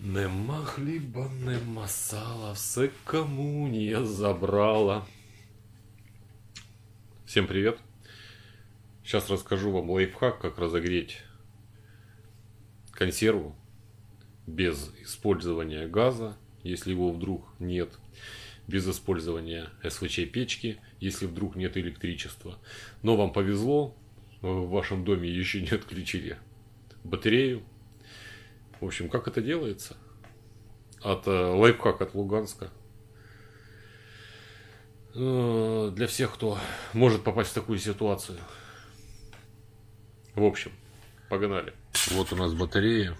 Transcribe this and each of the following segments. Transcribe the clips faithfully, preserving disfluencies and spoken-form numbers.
Нема хліба, нема сала, все коммуния забрала. Всем привет! Сейчас расскажу вам лайфхак, как разогреть консерву без использования газа, если его вдруг нет, без использования эс вэ че печки, если вдруг нет электричества. Но вам повезло, в вашем доме еще не отключили батарею. В общем, как это делается? От лайфхак от Луганска. Для всех, кто может попасть в такую ситуацию. В общем, погнали. Вот у нас батарея.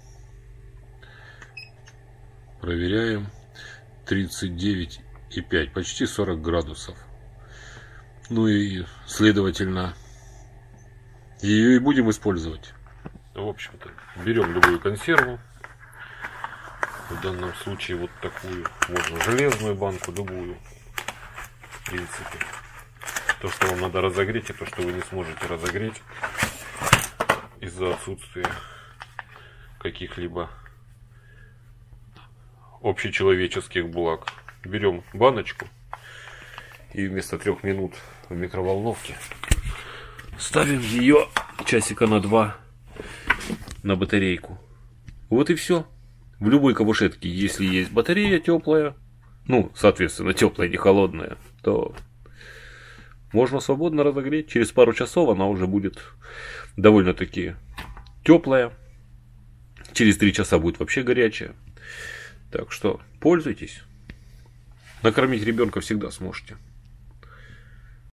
Проверяем. тридцать девять и пять, почти сорок градусов. Ну и, следовательно, ее и будем использовать. В общем-то, берем любую консерву. В данном случае вот такую. Можно железную банку, любую. В принципе. То, что вам надо разогреть, и то, что вы не сможете разогреть из-за отсутствия каких-либо общечеловеческих благ. Берем баночку и вместо трех минут в микроволновке ставим ее часика на два на батарейку. Вот и все. В любой кабушетке, если есть батарея теплая, ну, соответственно, теплая, не холодная, то можно свободно разогреть. Через пару часов она уже будет довольно-таки теплая. Через три часа будет вообще горячая. Так что пользуйтесь. Накормить ребенка всегда сможете.